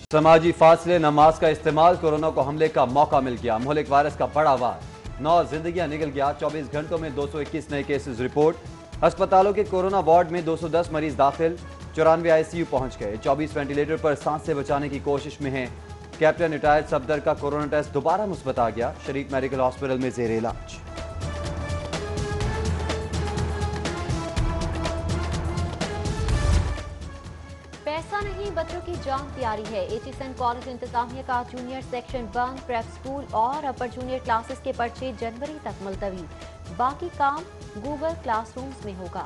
سماجی فاصلے نماز کا استعمال کورونا کو حملے کا موقع مل گیا مہلک وائرس کا بڑا وار 9 زندگیاں نکل گیا 24 گھنٹوں میں 221 نئے کیسز رپورٹ ہسپتالوں کے کورونا وارڈ میں 210 مریض داخل 94 آئی سی یو پہنچ گئے 24 وینٹیلیٹر پر سانس سے بچانے کی کوشش میں ہیں کیپٹن ریٹائرڈ صفدر کا کورونا ٹیسٹ دوبارہ مثبت آ گیا شریف میڈیکل ہاسپٹل میں زیر علاج پیسہ نہیں بچوں کی جان پیاری ہے ایچیسن کالج انتظامیہ کا جونیئر سیکشن بند پریپ سکول اور اپر جونیئر کلاسز کے پرچے جنوری تک ملتوی باقی کام گوگل کلاس رومز میں ہوگا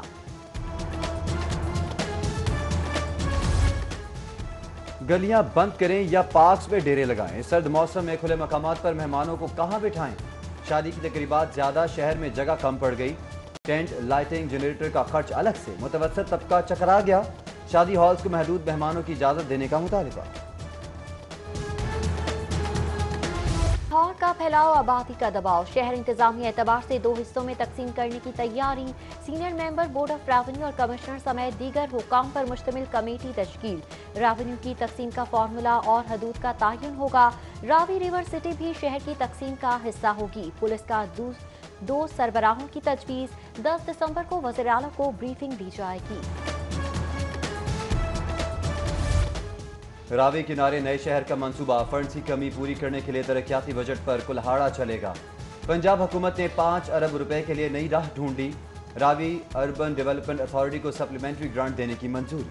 گلیاں بند کریں یا پارکس میں ڈیرے لگائیں سرد موسم میں کھلے مقامات پر مہمانوں کو کہاں بٹھائیں شادی کی تقریبات زیادہ شہر میں جگہ کم پڑ گئی ٹینٹ لائٹنگ جنریٹر کا خرچ الگ سے متوسط طبقہ چکرا گیا شادی ہالز کو محدود مہمانوں کی اجازت دینے کا مطالبہ لاہور کا پھیلاؤ آبادی کا دباؤ شہر انتظامی اعتبار سے 2 حصوں میں تقسیم کرنے کی تیاری senior member board of revenue اور کمشنر سمیت دیگر حکام پر مشتمل کمیٹی تشکیل ریونیو کی تقسیم کا فارمولا اور حدود کا تعین ہوگا راوی ریور سٹی بھی شہر کی تقسیم کا حصہ ہوگی پولیس کا 2 سربراہوں کی تجویز 10 دسمبر کو وزیر اعلیٰ کو بریفنگ دی جائے گی راوی کنارے نئے شہر کا منصوبہ فنڈز کی کمی پوری کرنے کے لیے ترقیاتی بجٹ پر کلہاڑا چلے گا پنجاب حکومت نے 5 ارب روپے کے لیے نئی راہ ڈھونڈی راوی اربن ڈیولپمنٹ اتھارٹی کو سپلیمنٹری گرانٹ دینے کی منظوری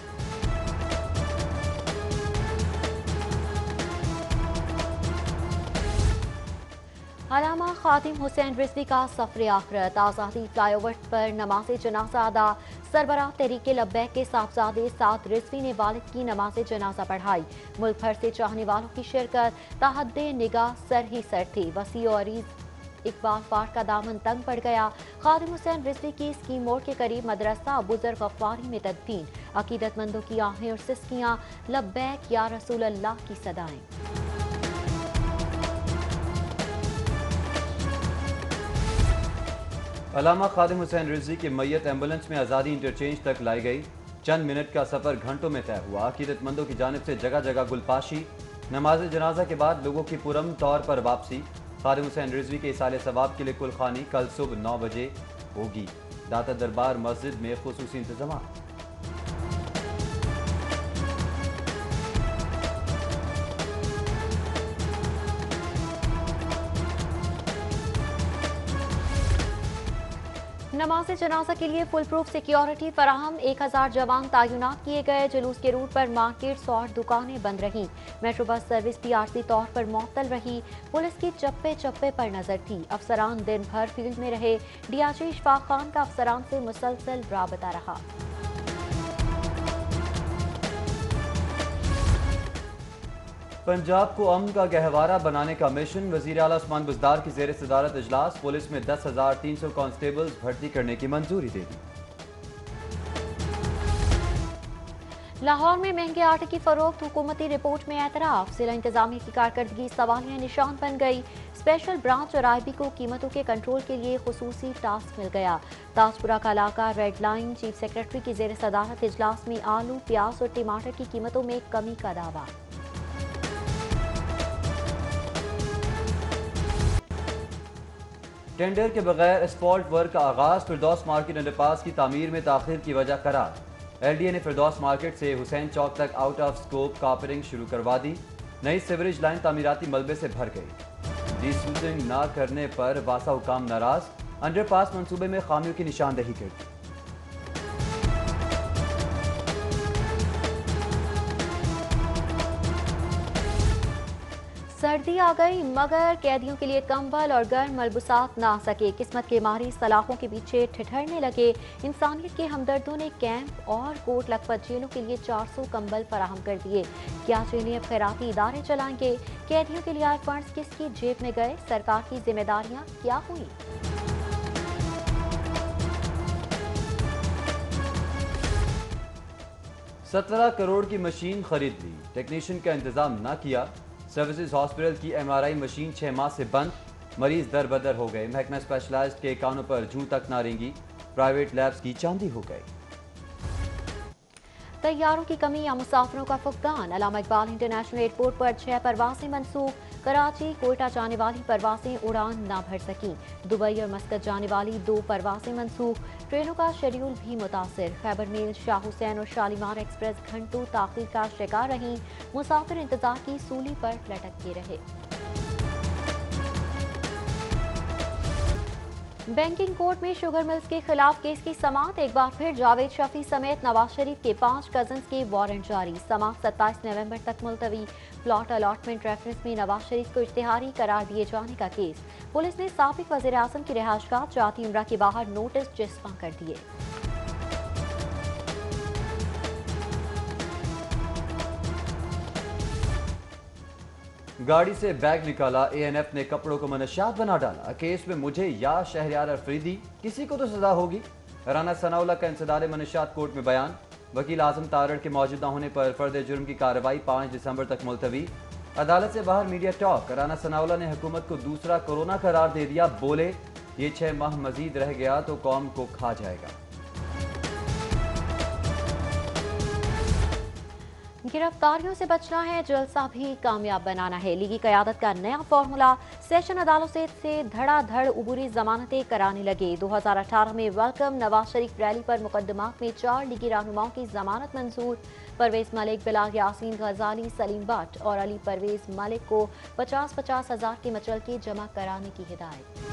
علامہ خادم حسین رضوی کا سفر آخرت آزادی فلائی اوور پر نماز جنازہ ادا سربراہ تحریک لبیک کے صاحبزادے سعد رضوی نے والد کی نماز جنازہ پڑھائی ملک بھر سے چاہنے والوں کی شرکت تحت نگاہ سر ہی سر تھی وسیع و عریض اقبال پارک کا دامن تنگ پڑ گیا خادم حسین رضوی کی اسکیم موڑ کے قریب مدرسہ بزرگ غفاری میں تدفین عقیدت مندوں کی آہیں اور سسکیاں لبیک یا رسول اللہ کی صدائیں علامہ خادم حسین رضوی کی میت ایمبولنس میں آزادی انٹرچینج تک لائی گئی چند منٹ کا سفر گھنٹوں میں طے ہوا عقیدت مندوں کی جانب سے جگہ جگہ گلپاشی نماز جنازہ کے بعد لوگوں کی پرامن طور پر واپسی خادم حسین رضوی کے ایصال ثواب کے لیے کل خوانی کل صبح 9 بجے ہوگی داتا دربار مسجد میں خصوصی انتظامات نماز جنازہ کے لیے فل پروف سیکیورٹی فراہم 1000 جوان تعینات کیے گئے جلوس کے روٹ پر مارکیٹس اور دکانیں بند رہیں میٹرو بس سروس بھی عارضی طور پر معطل رہی پولیس کی چپے چپے پر نظر تھی افسران دن بھر فیلڈ میں رہے D I G Ashfaq Khan کا افسران سے مسلسل رابطہ رہا پنجاب کو امن کا گہوارہ بنانے کا مشن وزیر اعلیٰ عثمان بزدار کی زیر صدارت اجلاس پولیس میں 10,300 کانسٹیبلز بھرتی کرنے کی منظوری دے دی لاہور میں مہنگے آٹے کی فروخت حکومتی رپورٹ میں اعتراف ضلع انتظامیہ کی کارکردگی سوالیہ نشان بن گئی اسپیشل برانچ اور آئی بی کو قیمتوں کے کنٹرول کے لیے خصوصی ٹاسک مل گیا تاجپورہ کا علاقہ ریڈ لائن چیف سیکرٹری کی زیر صدارت اجلاس میں آلو پیاز اور ٹماٹر کی قیمتوں میں کمی کا دعویٰ ٹینڈر کے بغیر اسفالٹ ورک کا آغاز فردوس مارکیٹ انڈر پاس کی تعمیر میں تاخیر کی وجہ قرار ایل ڈی اے نے فردوس مارکیٹ سے حسین چوک تک آؤٹ آف سکوپ کاپرنگ شروع کروا دی نئی سیوریج لائن تعمیراتی ملبے سے بھر گئی ڈی سلوٹنگ نہ کرنے پر واسا حکام ناراض انڈر پاس منصوبے میں خامیوں کی نشاندہی کر دی سردی آ گئی مگر قیدیوں کے لیے کمبل اور گرم ملبوسات نہ آ سکے قسمت کے ماری سلاخوں کے پیچھے ٹھٹھرنے لگے انسانیت کے ہمدردوں نے کیمپ اور کوٹ لکھپت جیلوں کے لیے 400 کمبل فراہم کر دیے کیا جیلیں اب خیراتی ادارے چلائیں گے قیدیوں کے لیے آئے فنڈز کس کی جیب میں گئے سرکار کی ذمہ داریاں کیا ہوئیں 17 کروڑ کی مشین خرید لی ٹیکنیشین کا انتظام نہ کیا سروسز ہاسپٹل کی ایم آر آئی مشین 6 ماہ سے بند مریض در بدر ہو گئے محکمہ اسپیشلائزڈ کے کانوں پر جوں تک نہ رینگی پرائیویٹ لیبز کی چاندی ہو گئی तैयारों की कमी या मुसाफिरों का फुकदान। अल्लामा इकबाल इंटरनेशनल एयरपोर्ट पर 6 परवासें मनसूख। कराची कोयटा जाने वाली परवासें उड़ान न भर सकी। दुबई और मस्कत जाने वाली 2 परवासें मनसूख। ट्रेनों का शेड्यूल भी मुतासिर। खैबर मेल, शाह हुसैन और शालीमार एक्सप्रेस घंटों ताखीर का शिकार रही। मुसाफिर इंतजार की सूली पर लटक के रहे। बैंकिंग कोर्ट में शुगर मिल्स के खिलाफ केस की समाअत। एक बार फिर जावेद शफी समेत नवाज शरीफ के 5 कजन्स के वारंट जारी। समाअत 27 नवंबर तक मुलतवी। प्लॉट अलॉटमेंट रेफरेंस में नवाज शरीफ को इश्तिहारी करार दिए जाने का केस। पुलिस ने साबिक वज़ीर आज़म की रिहाइशगाह जाती उम्रा के बाहर नोटिस जिस्मा कर दिए। गाड़ी से बैग निकाला, एएनएफ ने कपड़ों को मनशियात बना डाला। केस में मुझे या शहरयार अफरीदी, किसी को तो सजा होगी। राना सनाउल्लाह का इंसदाद मनशियात कोर्ट में बयान। वकील आजम तारड़ के मौजूद न होने पर फर्द जुर्म की कार्रवाई 5 दिसंबर तक मुलतवी। अदालत से बाहर मीडिया टॉक। राना सनाउल्लाह ने हुकूमत को दूसरा कोरोना करार दे दिया। बोले, ये 6 माह मजीद रह गया तो कौम को खा जाएगा। गिरफ्तारियों से बचना है, जलसा भी कामयाब बनाना है। लीगी क़यादत का नया फार्मूला। सेशन अदालतों से धड़ाधड़ उबूरी जमानतें कराने लगे। 2018 में वेलकम नवाज शरीफ रैली पर मुकदमात में 4 लीगी रहनुमाओं की जमानत मंजूर। परवेज मलिक, बिलाल यासीन गजाली, सलीम भट्ट और अली परवेज मलिक को 50-50 हज़ार के मचलके जमा कराने की हिदायत।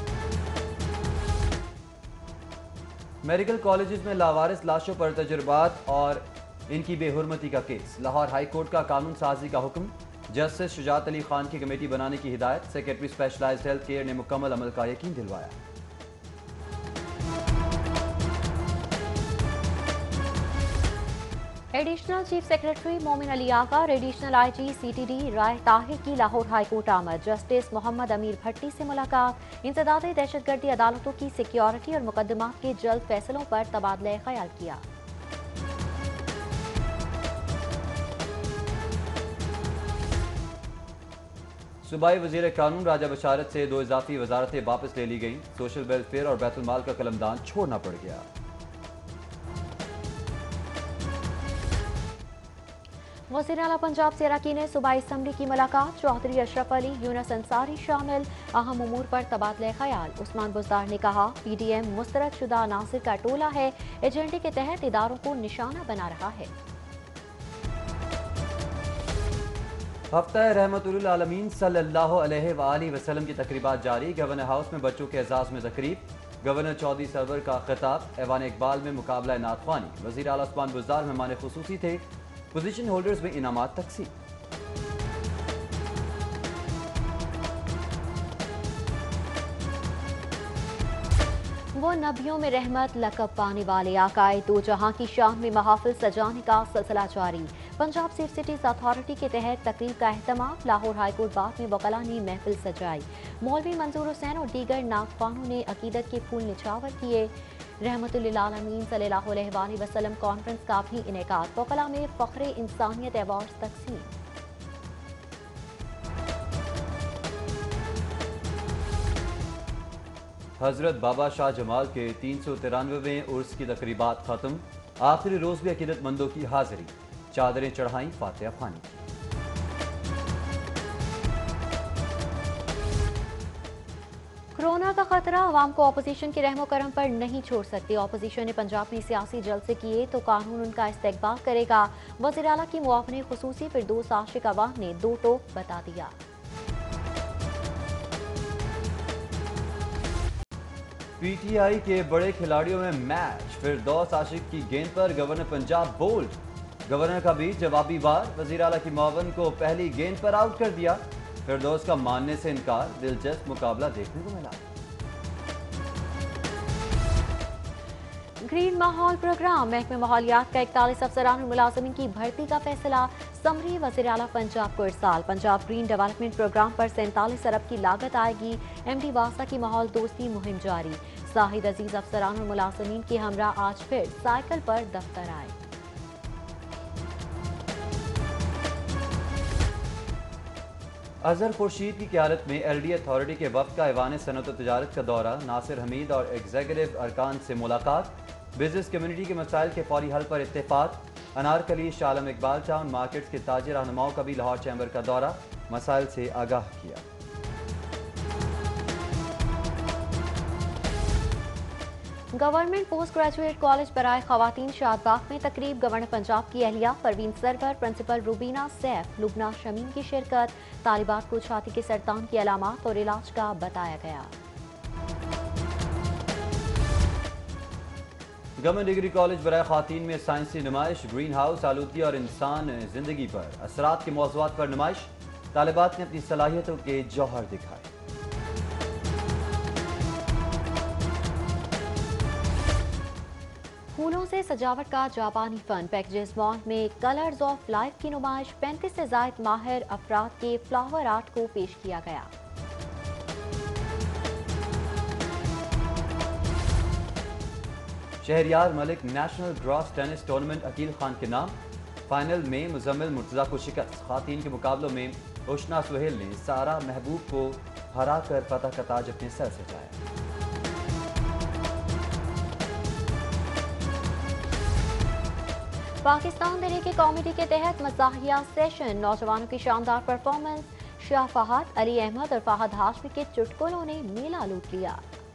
मेडिकल कॉलेजेस में लावारिस लाशों पर तजुर्बात और इनकी बेहुरमती का केस। लाहौर हाई कोर्ट का कानून साजी का हुक्म। जस्टिस शुजात अली खान की कमेटी बनाने की हिदायत। सेक्रेटरी स्पेशलाइज्ड हेल्थ केयर ने मुकम्मल अमल का यकीन दिलवाया। Additional chief secretary Momin Ali Agha, additional IG CTD Rai Tahir की लाहौर हाई कोर्ट आमद। जस्टिस मोहम्मद अमीर भट्टी से मुलाकात। इंसदाद दहशतगर्दी अदालतों की सिक्योरिटी और मुकदमात के जल्द फैसलों पर तबादला ख्याल किया। सूबाई वजीर कानून राजा बशारत से 2 इजाफी वजारतें वापस ले ली गईं। सोशल वेलफेयर और बैतुल माल का कलमदान छोड़ना पड़ गया। वज़ीर आला पंजाब से अरकान सूबाई असम्बली की मुलाकात। चौधरी अशरफ अली, यूनुस अंसारी शामिल। अहम उमूर पर तबादला ख्याल। उस्मान बुज़दार ने कहा, पीडीएम मुस्तरद शुदा अनासिर का टोला है, एजेंडे के तहत इदारों को निशाना बना रहा है। हफ्ता रहमतुल आलमीन सल्लल्लाहु अलैहि वसल्लम की तकरीबात जारी। गवर्नर हाउस में बच्चों के एजाज में तकरीब। गवर्नर चौधरी सरवर का खिताब। ऐवान इकबाल में मुकाबला नातख्वानी। वज़ीर आला उस्मान बुज़दार मेहमान खुसूसी थे। पोजीशन होल्डर्स में इनामात तकसीम। वो नबियों में रहमत लक़ब पाने वाले आकाए दो जहां की शान में महाफिल सजाने का सिलसिला जारी। पंजाब सेफ सिटीज अथॉरिटी के तहत तकरीब का अहतमाम। लाहौर हाईकोर्ट बाग में वकला ने महफिल सजाई। मौलवी मंजूर हुसैन और दीगर नागख्वानों ने अकीदत के फूल निछावर किए। रहमतुल्लिल आलमीन सल्लल्लाहु अलैहि वसल्लम कॉन्फ्रेंस का भी इनेकाद। वकला में फ़ख्रे इंसानियत अवार्ड तकसीम। हजरत बाबा शाह जमाल के 393वें उर्स की तकरीबात खत्म। आखिरी रोज भी अकीदतमंदों की हाजिरी। चादरें चढ़ाई, फातिहा ख्वानी की। कोरोना का खतरा, अवाम को अपोजिशन के रहमो करम पर नहीं छोड़ सकते। अपोजिशन ने पंजाब में सियासी जलसे किए तो कानून उनका इस्तेकबाल करेगा। वज़ीर आला की मुआवने खुसूसी फिरदौस आशिक अवाम ने 2 टोक बता दिया। पीटीआई के बड़े खिलाड़ियों में मैच। फिरदौस आशिक की गेंद पर गवर्नर पंजाब बोल्ड। गवर्नर का भी जवाबी वार। वज़ीर आला की मुआवन को पहली गेंद पर आउट कर दिया। फिरदौस का मानने से इनकार। दिलचस्प मुकाबला देखने को मिला। ग्रीन माहौल प्रोग्राम। महकमे माहौलियात का 41 अफसरान और मुलाजमीन की भर्ती का फैसला। समरी वज़ीर आला पंजाब को इरसाल। पंजाब ग्रीन डेवलपमेंट प्रोग्राम पर 47 अरब की लागत आएगी। एमडी वासा की माहौल दोस्ती मुहिम जारी। साहिद अजीज अफसरान और मुलाजमीन की हमरा आज फिर साइकिल पर दफ्तर आए। अजहर खुर्शीद की क़यादत में एलडी अथॉरिटी के वफ़द का ऐवान सनअत व तिजारत का दौरा। नासिर हमीद और एग्जीक्यूटिव अरकान से मुलाकात। बिजनेस कम्युनिटी के मसाइल के फौरी हल पर इत्तेफाक। अनारकली शालम इकबाल टाउन मार्केट्स के ताजिर रहनुमाओं का भी लाहौर चैम्बर का दौरा, मसाइल से आगाह किया। गवर्नमेंट पोस्ट ग्रेजुएट कॉलेज बराए खवातीन शादबाग में तकरीब गवर्नर पंजाब की अहलिया परवीन सरवर, प्रिंसिपल रूबीना सैफ, लुबना शमीम की शिरकत। तालिबात को छाती के सरतान की अलामात और इलाज का बताया गया। गवर्नमेंट डिग्री कॉलेज बराए खातीन में साइंसी नुमाइश, ग्रीन हाउस आलूदगी और इंसान जिंदगी पर असरात के मौज़ूआत पर नुमाइश। तालिबात ने अपनी सलाहियतों के जौहर दिखाए। फूलों से सजावट का जापानी फन, पैकेजेस मॉल में कलर्स ऑफ लाइफ की नुमाइश। 35 से जायद माहिर अफराद के फ्लावर आर्ट को पेश किया गया। Shahryar Malik national grass tennis tournament Aqeel Khan के नाम, फाइनल में मुजम्मिल मुर्तजा को शिकस्त। खातीन के मुकाबलों में उशना सुहेल ने सारा महबूब को हराकर फतह का ताज अपने सर सजाया। पाकिस्तान तहरीक कॉमेडी के तहत मज़ाहिया सेशन, नौजवानों की शानदार परफॉर्मेंस। शाह फहद, अली अहमद और फहद हाशमी के चुटकुलों ने मेला लूट लिया।